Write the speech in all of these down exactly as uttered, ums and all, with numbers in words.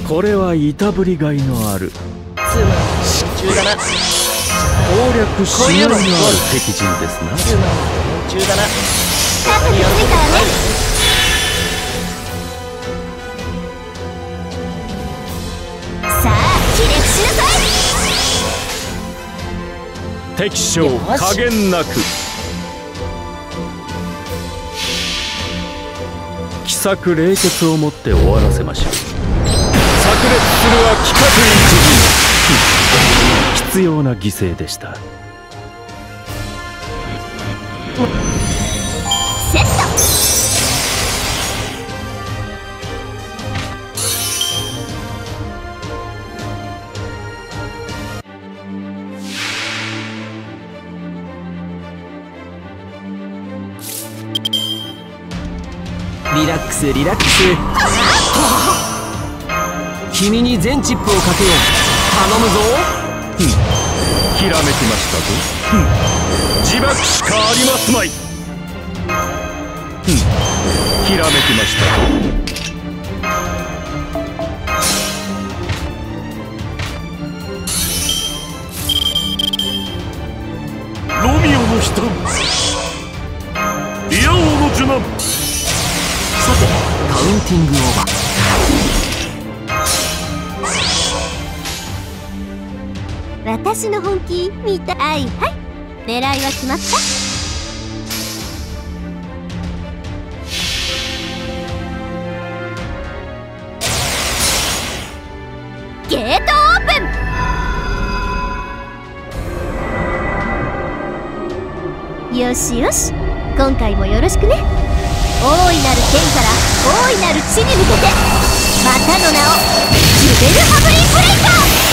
これはいたぶりがいのあるつまり集中だな。 攻略しがいのある敵陣ですな。 つまり集中だな。 スタートでついたよね。さあ起立しなさい。 敵将加減なく奇策冷血をもって終わらせましょう。炸裂するは規格一陣必要な犠牲でした。 セット。 リラックスリラックス。君に全チップをかけよう。頼むぞ。 ふんひらめきましたぞ。ふん自爆しかありますまい。ふんひらめきましたぞ。ロミオの人リア王の受難。 さてカウンティングオーバー。 私の本気見たい。はい、狙いは決まった。ゲートオープン。よしよし、今回もよろしくね。大いなる剣から大いなる地に向けて、またの名をジュベルハブリーブレイカー。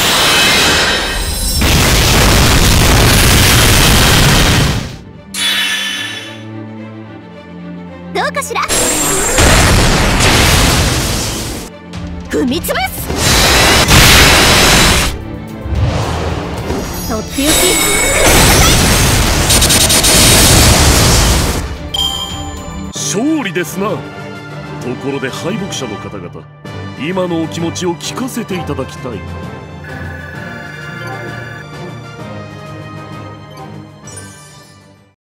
どうかしら。踏みつぶす。とっておき。 勝利ですな。ところで敗北者の方々、今のお気持ちを聞かせていただきたい。